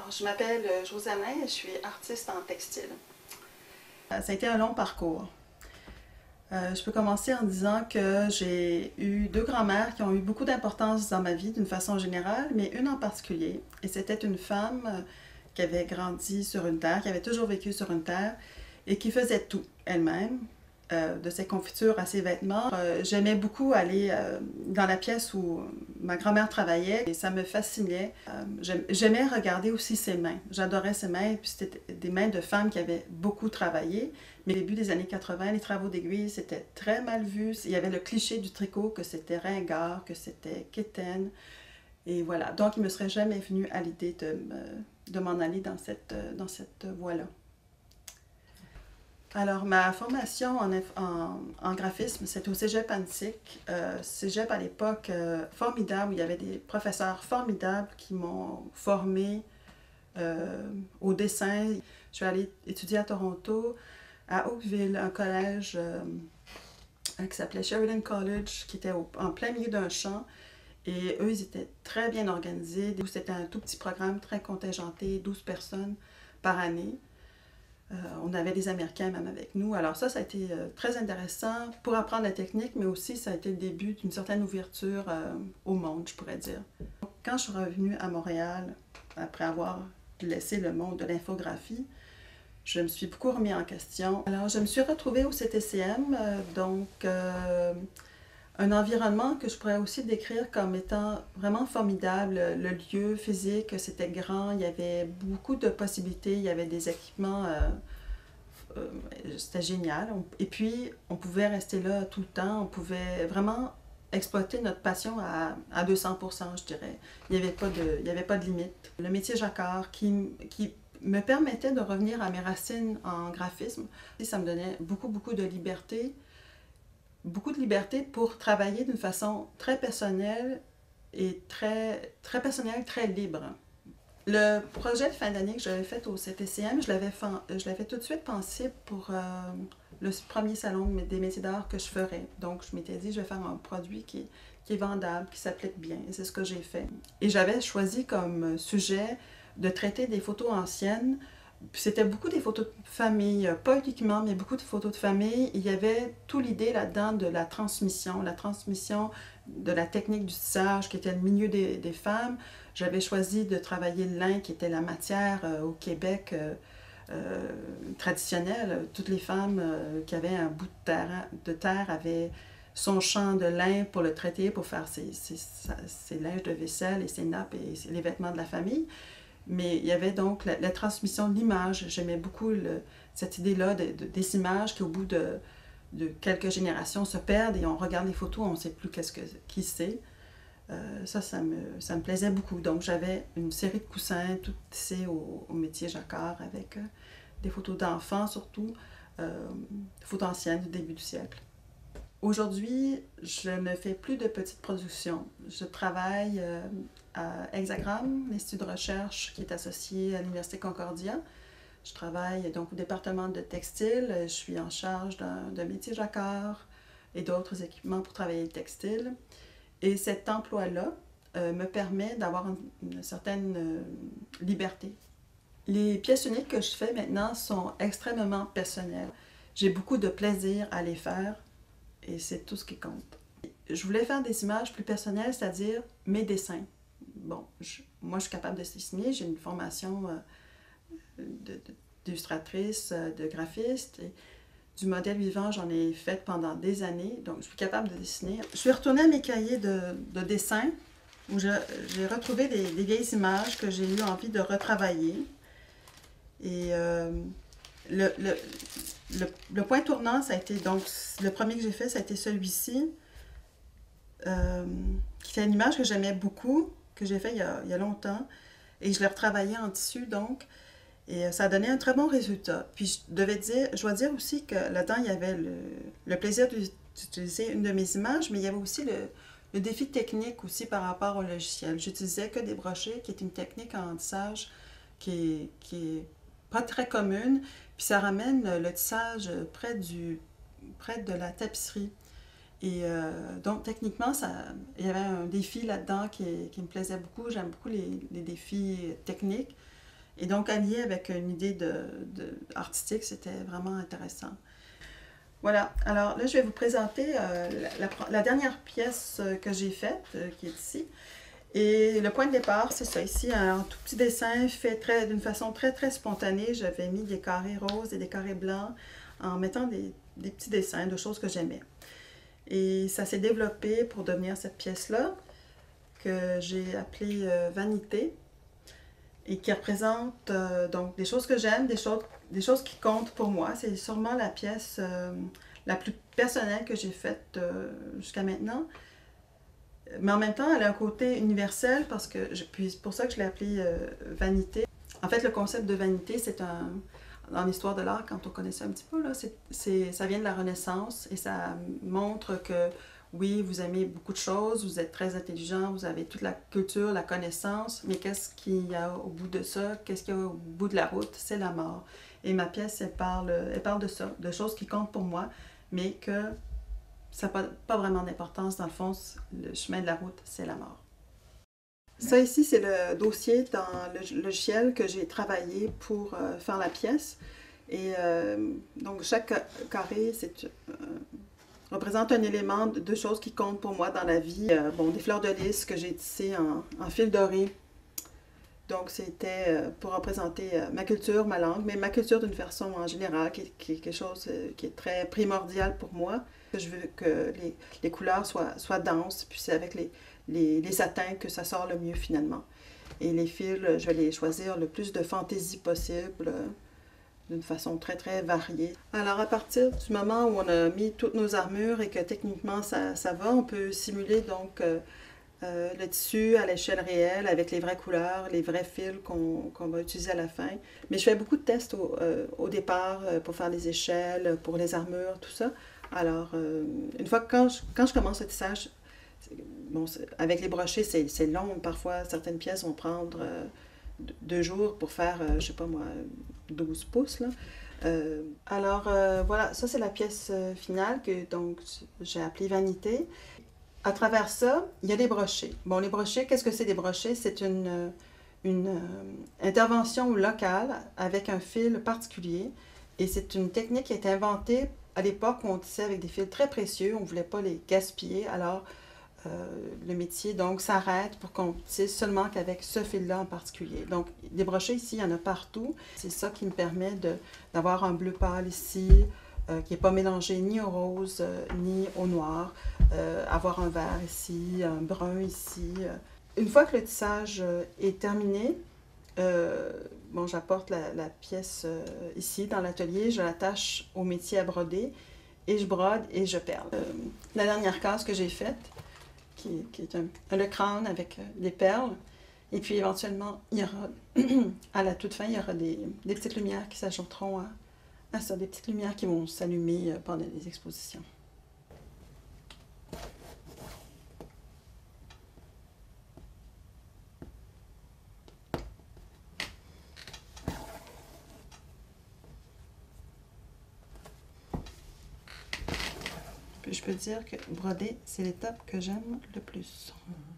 Alors, je m'appelle Josanna et je suis artiste en textile. Ça a été un long parcours. Je peux commencer en disant que j'ai eu deux grands-mères qui ont eu beaucoup d'importance dans ma vie d'une façon générale, mais une en particulier. Et c'était une femme qui avait grandi sur une terre, qui avait toujours vécu sur une terre et qui faisait tout elle-même, de ses confitures à ses vêtements. J'aimais beaucoup aller dans la pièce où ma grand-mère travaillait et ça me fascinait. J'aimais regarder aussi ses mains. J'adorais ses mains, puis c'était des mains de femmes qui avaient beaucoup travaillé. Mais au début des années 80, les travaux d'aiguille, c'était très mal vu. Il y avait le cliché du tricot que c'était ringard, que c'était quétaine. Et voilà. Donc, il ne me serait jamais venu à l'idée de m'en aller dans cette voie-là. Alors, ma formation en graphisme, c'était au Cégep Antique. Cégep à l'époque formidable, où il y avait des professeurs formidables qui m'ont formée au dessin. Je suis allée étudier à Toronto, à Oakville, un collège qui s'appelait Sheridan College, qui était en plein milieu d'un champ. Et eux, ils étaient très bien organisés. C'était un tout petit programme très contingenté, 12 personnes par année. On avait des Américains même avec nous. Alors ça a été très intéressant pour apprendre la technique, mais aussi ça a été le début d'une certaine ouverture au monde, je pourrais dire. Quand je suis revenue à Montréal, après avoir laissé le monde de l'infographie, je me suis beaucoup remis en question. Alors je me suis retrouvée au CTCM, un environnement que je pourrais aussi décrire comme étant vraiment formidable. Le lieu physique, c'était grand, il y avait beaucoup de possibilités, il y avait des équipements, c'était génial. Et puis, on pouvait rester là tout le temps, on pouvait vraiment exploiter notre passion à 200%, je dirais. Il n'y avait pas de limite. Le métier jacquard qui me permettait de revenir à mes racines en graphisme, ça me donnait beaucoup de liberté. Beaucoup de liberté pour travailler d'une façon très personnelle et très personnelle, très libre. Le projet de fin d'année que j'avais fait au CTCM, je l'avais tout de suite pensé pour le premier salon des métiers d'art que je ferais. Donc, je m'étais dit, je vais faire un produit qui est vendable, qui s'applique bien. Et c'est ce que j'ai fait. Et j'avais choisi comme sujet de traiter des photos anciennes. C'était beaucoup des photos de famille, pas uniquement, mais beaucoup de photos de famille. Il y avait toute l'idée là-dedans de la transmission de la technique du tissage qui était le milieu des femmes. J'avais choisi de travailler le lin qui était la matière au Québec traditionnelle. Toutes les femmes qui avaient un bout de terre avaient son champ de lin pour le traiter, pour faire ses linges de vaisselle et ses nappes et les vêtements de la famille. Mais il y avait donc la transmission de l'image. J'aimais beaucoup cette idée-là des images qui, au bout de quelques générations, se perdent et on regarde les photos, on ne sait plus qui c'est. Ça me plaisait beaucoup. Donc, j'avais une série de coussins, tout tissés au métier jacquard, avec des photos d'enfants surtout, des photos anciennes du début du siècle. Aujourd'hui, je ne fais plus de petites productions. Je travaille à Hexagram, l'Institut de recherche qui est associé à l'Université Concordia. Je travaille donc au département de textile. Je suis en charge d'un métier jacquard et d'autres équipements pour travailler le textile. Et cet emploi-là me permet d'avoir une certaine liberté. Les pièces uniques que je fais maintenant sont extrêmement personnelles. J'ai beaucoup de plaisir à les faire. Et c'est tout ce qui compte. Je voulais faire des images plus personnelles, c'est-à-dire mes dessins. Bon, moi je suis capable de dessiner, j'ai une formation d'illustratrice, de graphiste. Et du modèle vivant, j'en ai fait pendant des années, donc je suis capable de dessiner. Je suis retournée à mes cahiers de dessin, où j'ai retrouvé des vieilles images que j'ai eu envie de retravailler. Et le point tournant, ça a été, donc, le premier que j'ai fait, ça a été celui-ci, qui était une image que j'aimais beaucoup, que j'ai fait il y a longtemps, et je l'ai retravaillé en tissu, donc, et ça a donné un très bon résultat. Puis je dois dire aussi que là-dedans, il y avait le plaisir d'utiliser une de mes images, mais il y avait aussi le défi technique aussi par rapport au logiciel. J'utilisais que des brochets, qui est une technique en tissage qui est pas très commune, puis ça ramène le tissage près de la tapisserie. Et donc, techniquement, il y avait un défi là-dedans qui me plaisait beaucoup. J'aime beaucoup les défis techniques. Et donc, allié avec une idée artistique, c'était vraiment intéressant. Voilà, alors là, je vais vous présenter la dernière pièce que j'ai faite, qui est ici. Et le point de départ, c'est ça, ici, un tout petit dessin fait d'une façon très, très spontanée. J'avais mis des carrés roses et des carrés blancs en mettant des petits dessins de choses que j'aimais. Et ça s'est développé pour devenir cette pièce-là, que j'ai appelée Vanité, et qui représente donc des choses que j'aime, des choses qui comptent pour moi. C'est sûrement la pièce la plus personnelle que j'ai faite jusqu'à maintenant. Mais en même temps, elle a un côté universel parce que, puis c'est pour ça que je l'ai appelée Vanité. En fait, le concept de vanité, c'est dans l'histoire de l'art, quand on connaît ça un petit peu, là, ça vient de la Renaissance et ça montre que oui, vous aimez beaucoup de choses, vous êtes très intelligent, vous avez toute la culture, la connaissance, mais qu'est-ce qu'il y a au bout de ça? Qu'est-ce qu'il y a au bout de la route? C'est la mort. Et ma pièce, elle parle de ça, de choses qui comptent pour moi, mais que ça n'a pas vraiment d'importance. Dans le fond, le chemin de la route, c'est la mort. Ça ici, c'est le dossier dans le logiciel que j'ai travaillé pour faire la pièce. Et donc, chaque carré représente un élément de choses qui comptent pour moi dans la vie. Bon, des fleurs de lys que j'ai tissées en fil doré. Donc, c'était pour représenter ma culture, ma langue, mais ma culture d'une façon en général, qui est quelque chose qui est très primordial pour moi. Je veux que les couleurs soient denses, puis c'est avec les satins que ça sort le mieux finalement. Et les fils, je vais les choisir le plus de fantaisie possible, d'une façon très très variée. Alors à partir du moment où on a mis toutes nos armures et que techniquement ça va, on peut simuler donc le tissu à l'échelle réelle avec les vraies couleurs, les vrais fils qu'on va utiliser à la fin. Mais je fais beaucoup de tests au départ pour faire les échelles, pour les armures, tout ça. Alors, une fois que quand je commence le tissage, bon, avec les brochets, c'est long. Parfois, certaines pièces vont prendre 2 jours pour faire, je sais pas moi, 12 pouces. Là. Alors, voilà, ça c'est la pièce finale que donc j'ai appelée Vanité. À travers ça, il y a des brochets. Bon, les brochets, qu'est-ce que c'est des brochets? C'est une intervention locale avec un fil particulier. Et c'est une technique qui a été inventée à l'époque où on tissait avec des fils très précieux. On ne voulait pas les gaspiller. Alors, le métier donc s'arrête pour qu'on tisse seulement qu'avec ce fil-là en particulier. Donc, des brochets ici, il y en a partout. C'est ça qui me permet d'avoir un bleu pâle ici, qui n'est pas mélangé ni au rose ni au noir. Avoir un vert ici, un brun ici. Une fois que le tissage est terminé, bon, j'apporte la pièce ici dans l'atelier, je l'attache au métier à broder et je brode et je perle. La dernière case que j'ai faite, qui est le crâne avec des perles, et puis éventuellement, il y aura, à la toute fin, il y aura des petites lumières qui s'ajouteront à ça, des petites lumières qui vont s'allumer pendant les expositions. Puis je peux dire que broder, c'est l'étape que j'aime le plus.